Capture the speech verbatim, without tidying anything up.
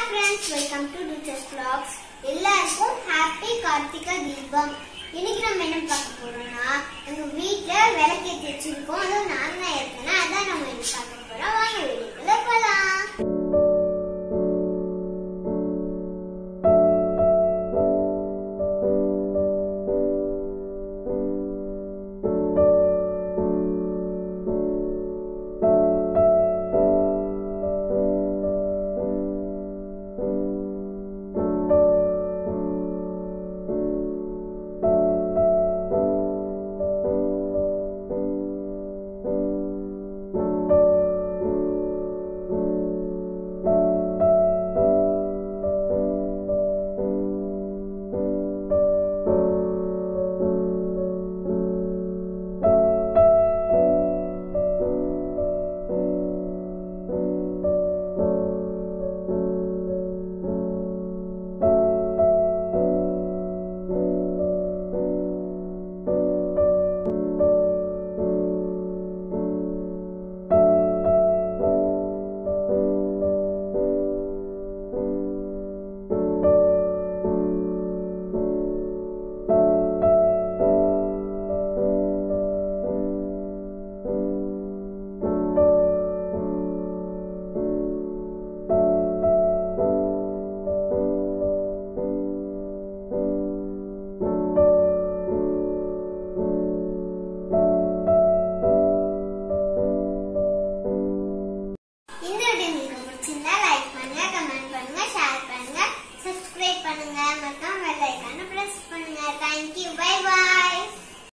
friends, welcome to Duchess Vlogs. எல்லாருக்கும் happy Karthigai Deepam. இன்னைக்கு நம்ம என்ன பார்க்க போறோம்னா, எங்க வீட்ல விளக்கேத்தி வச்சிருக்கோம். அது நான் தான் ஏத்துனேன். அதான் நம்ம என்ன பார்க்க போறோம். வாங்க வீடியோக்குள்ள போலாம்.